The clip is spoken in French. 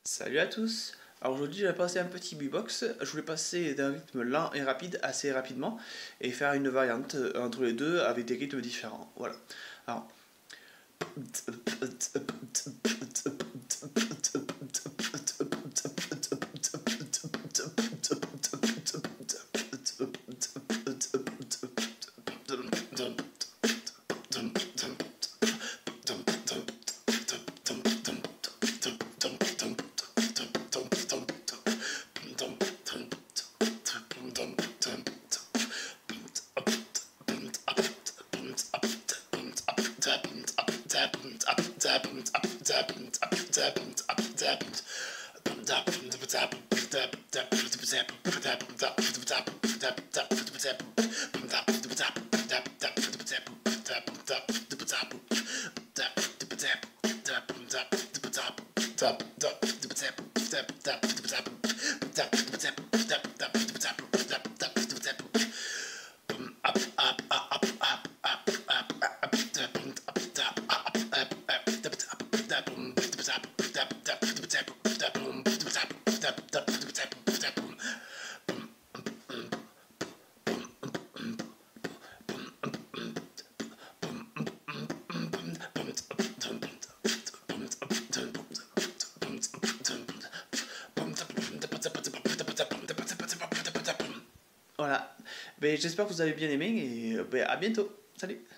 Salut à tous. Alors aujourd'hui, je vais passer un petit beatbox. Je voulais passer d'un rythme lent et rapide assez rapidement et faire une variante entre les deux avec des rythmes différents. Voilà. Alors. Voilà. Ben, j'espère que vous avez bien aimé et ben, à bientôt. Salut.